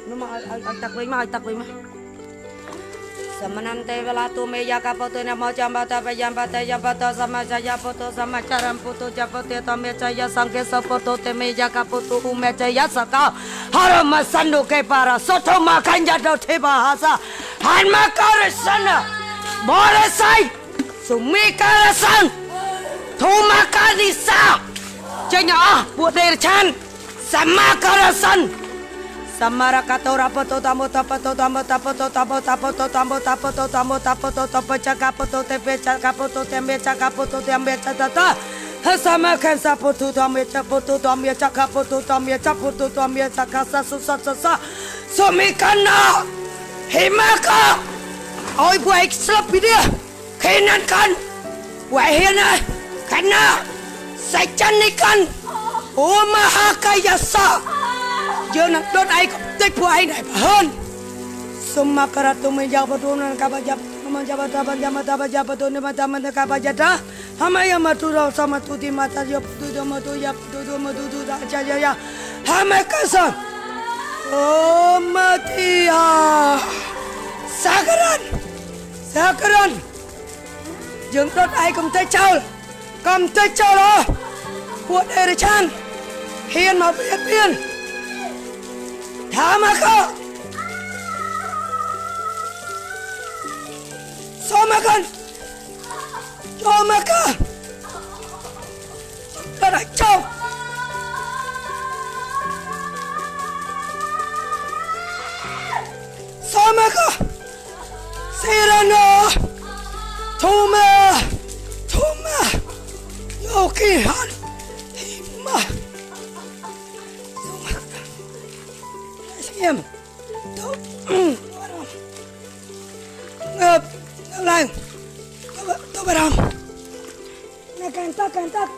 Semenante velatu meja kapoto namo jambata pejambata jambata sama jaya poto sama caram poto japote tome jaya sangke sopoto te meja kapoto ume jaya saka harama sandu ke para soto makan jado te bahasa han makaresana boresai sumikarasan tumakadisa jenya buat dari chan sama karasan Samara katora poto tamo tapoto tamo tapoto tamo tapoto tamo tapoto tamo tapoto tapo cakapoto tepe cakapoto tembe cakapoto tembe catata sama kan sapoto tamo capoto tamo cakapoto tamo capoto tamo cakasa susah susah somikana himaka oi buai slap dia kenan kan buai hina karena secanikan oh maha kayasa jangan dot air tek buai naik bahan. Semua keratu menjawab tunan kabajab menjawab taban jamat kabajab tunan taban kabajada. Hama yang matura sama tuti mata jap tutu matu jap tutu matu tutu aja ya. Hama kasan. Oh mati ya. Sakaran, sakaran. Jangan dot air kum tecau lah. Buat air chan. Hian ma pian. Tamaka Somakan Somaka Taracau Somaka Sirana Tuma Yokihan Hima Em ngập lên tôi bắt đầu nè càng tắt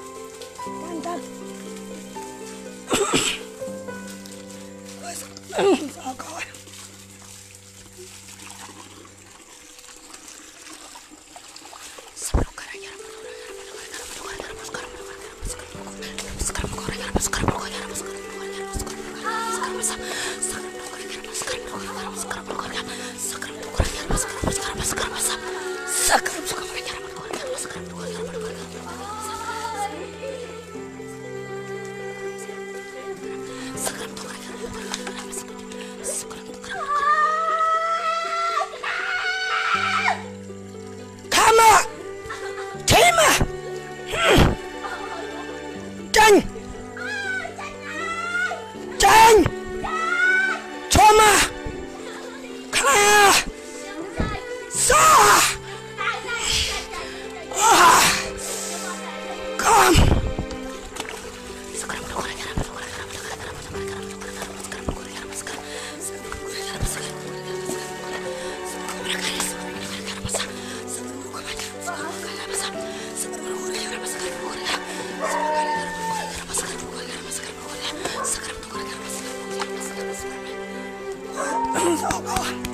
sao coi Oh,